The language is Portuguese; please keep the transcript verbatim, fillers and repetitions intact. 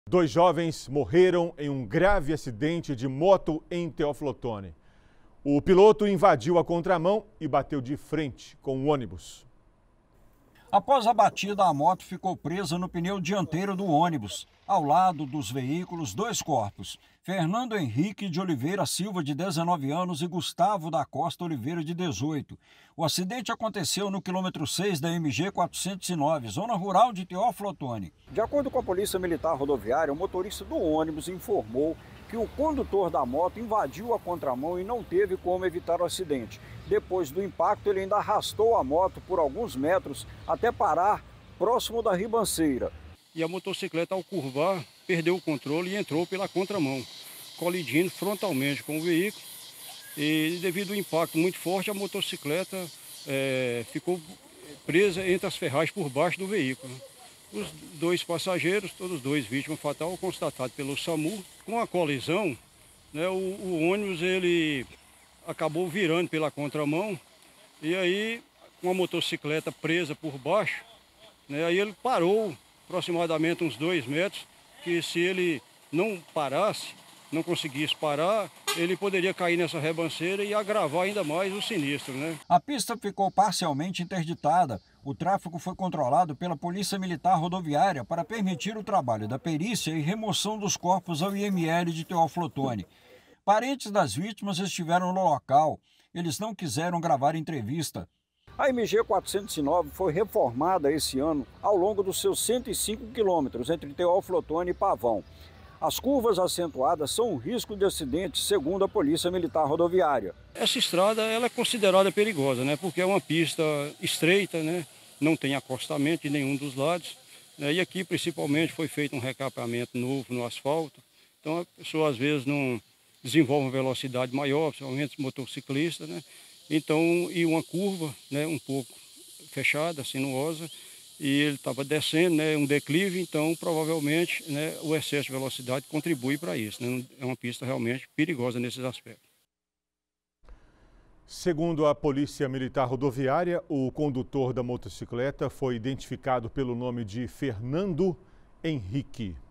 Dois jovens morreram em um grave acidente de moto em Teófilo Otoni. O piloto invadiu a contramão e bateu de frente com o ônibus. Após a batida, a moto ficou presa no pneu dianteiro do ônibus. Ao lado dos veículos, dois corpos. Fernando Henrique de Oliveira Silva, de dezenove anos, e Gustavo da Costa Oliveira, de dezoito. O acidente aconteceu no quilômetro seis da M G quatrocentos e nove, zona rural de Teófilo Otoni. De acordo com a Polícia Militar Rodoviária, o motorista do ônibus informou que o condutor da moto invadiu a contramão e não teve como evitar o acidente. Depois do impacto, ele ainda arrastou a moto por alguns metros até parar próximo da ribanceira. E a motocicleta, ao curvar, perdeu o controle e entrou pela contramão, colidindo frontalmente com o veículo. E devido ao impacto muito forte, a motocicleta é, ficou presa entre as ferragens por baixo do veículo. Os dois passageiros, todos dois vítimas fatais, constatados pelo SAMU. Com a colisão, né, o, o ônibus ele acabou virando pela contramão e aí, com a motocicleta presa por baixo, né, aí ele parou aproximadamente uns dois metros, que se ele não parasse, não conseguisse parar, ele poderia cair nessa rebanceira e agravar ainda mais o sinistro, né? A pista ficou parcialmente interditada. O tráfego foi controlado pela Polícia Militar Rodoviária para permitir o trabalho da perícia e remoção dos corpos ao I M L de Teófilo Otoni. Parentes das vítimas estiveram no local. Eles não quiseram gravar entrevista. A M G quatrocentos e nove foi reformada esse ano ao longo dos seus cento e cinco quilômetros entre Teófilo Otoni e Pavão. As curvas acentuadas são um risco de acidente, segundo a Polícia Militar Rodoviária. Essa estrada ela é considerada perigosa, né? Porque é uma pista estreita, né? Não tem acostamento de nenhum dos lados, né? E aqui principalmente foi feito um recapeamento novo no asfalto. Então a pessoa às vezes não desenvolve uma velocidade maior, principalmente os motociclistas, né? Então, e uma curva, né, um pouco fechada, sinuosa, e ele estava descendo, né, um declive, então provavelmente, né, o excesso de velocidade contribui para isso, né? É uma pista realmente perigosa nesses aspectos. Segundo a Polícia Militar Rodoviária, o condutor da motocicleta foi identificado pelo nome de Fernando Henrique.